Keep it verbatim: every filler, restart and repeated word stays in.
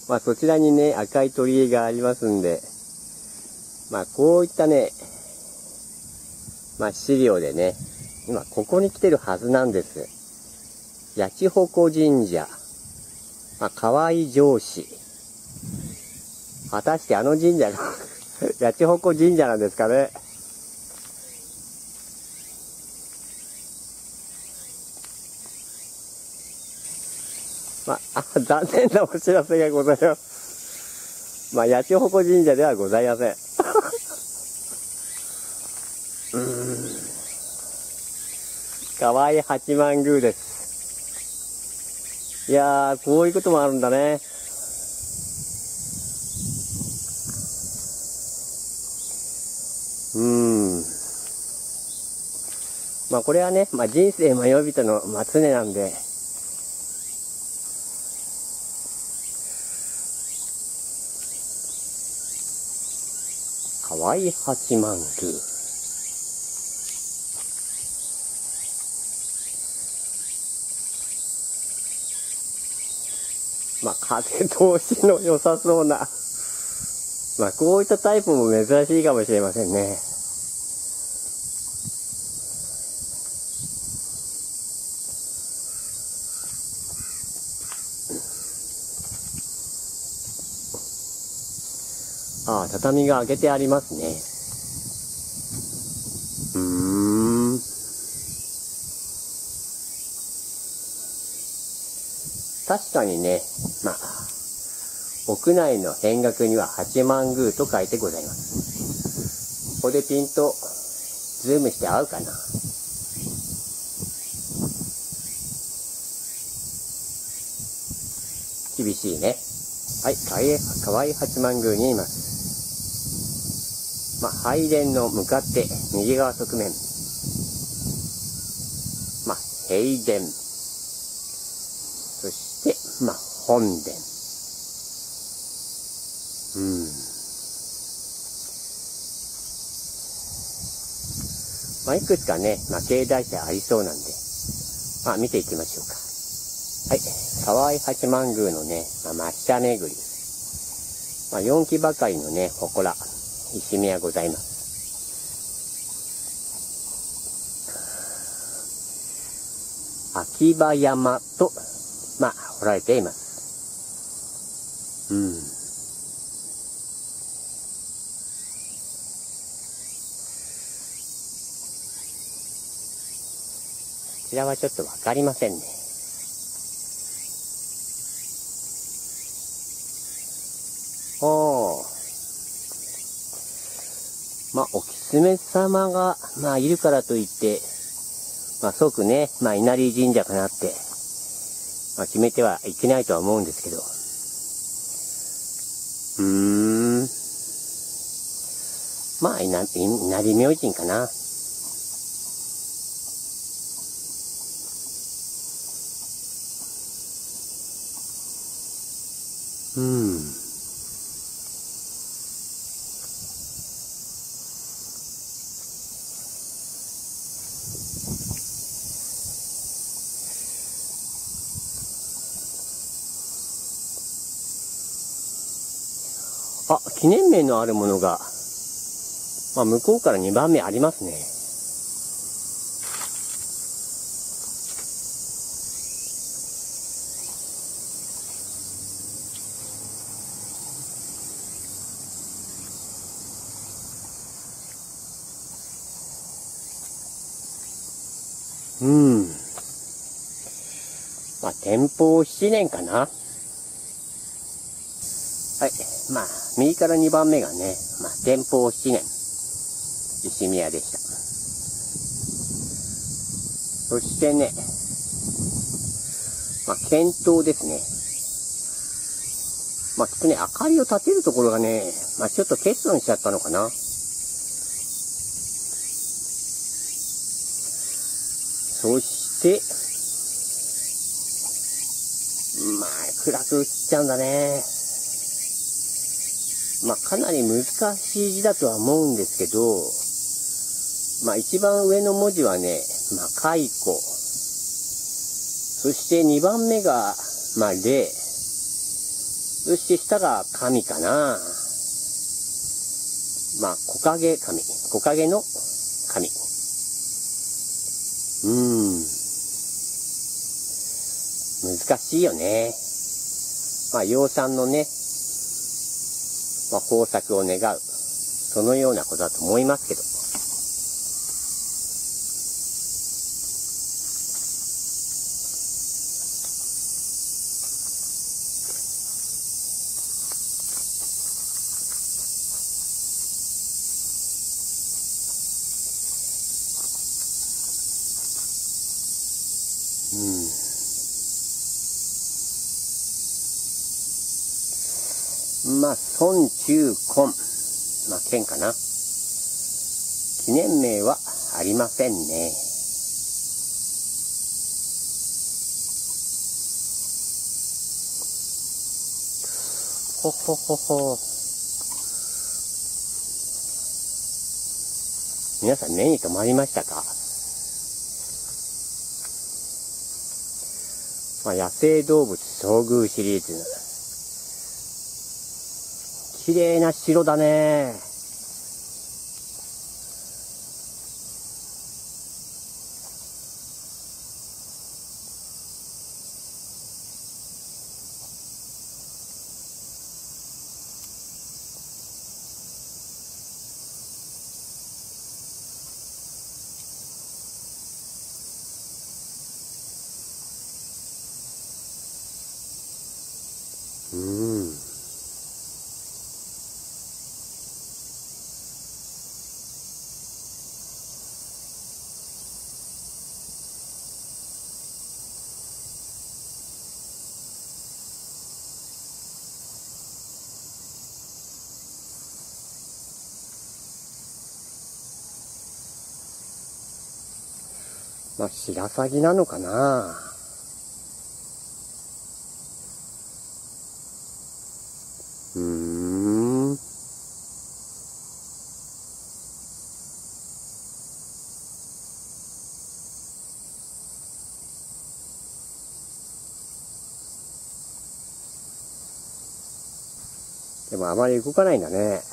まあそちらにね、赤い鳥居がありますんで、まあこういったね、まあ資料でね、今ここに来てるはずなんです。八鉾神社、まあ河合城址。果たしてあの神社が八鉾神社なんですかね。まあ、あ、残念なお知らせがございます。まあ、八鉾神社ではございません。うーん。河合八幡宮です。いやー、こういうこともあるんだね。うーん。まあ、これはね、まあ、人生迷い人の、まあ、常なんで、河合八幡宮。まあ、風通しの良さそうな。まあ、こういったタイプも珍しいかもしれませんね。ああ、畳が開けてありますね。うーん。確かにね、まあ、屋内の辺額には八幡宮と書いてございます。ここでピンとズームして合うかな。厳しいね。はい、河合八幡宮にいます。まあ、拝殿の向かって右側側面。まあ、幣殿。そして、まあ、本殿。うん。まあ、いくつかね、まあ、境内社ありそうなんで、まあ、見ていきましょうか。はい。河合八幡宮のね、まあ、抹茶巡りです。まあ、四基ばかりのね、祠、石宮ございます。秋葉山と、まあ、掘られています。うん。こちらはちょっとわかりませんね。おー。まあ、お狐様が、まあ、いるからといって、まあ、即ね、まあ、稲荷神社かなって、まあ、決めてはいけないとは思うんですけど。うーん。まあ、稲荷明神かな。うん。あ、記念名のあるものが、まあ、向こうからにばんめありますね。うん。まあ、天保七年かな。はい。まあ、右からにばんめがね、まあ、天保七年、石宮でした。そしてね、まあ、剣灯ですね。まあ、きっとね、明かりを立てるところがね、まあ、ちょっと欠損しちゃったのかな。そして、まあ、暗く映っちゃうんだね。まあ、かなり難しい字だとは思うんですけど、まあ、一番上の文字はね、まあ、蚕。そしてにばんめが、まあ、礼。 そして下が神かな。まあ、木陰神。木陰の神。うーん。難しいよね。まあ、養蚕のね、まあ、豊作を願う。そのようなことだと思いますけど。うん。まあ、孫中根。まあ、剣かな。記念名はありませんね。ほほほほ。皆さん目に留まりましたか？まあ、野生動物遭遇シリーズ。綺麗な城だね。うーん。まあ、白鷺なのかな。うーん。でもあまり動かないんだね。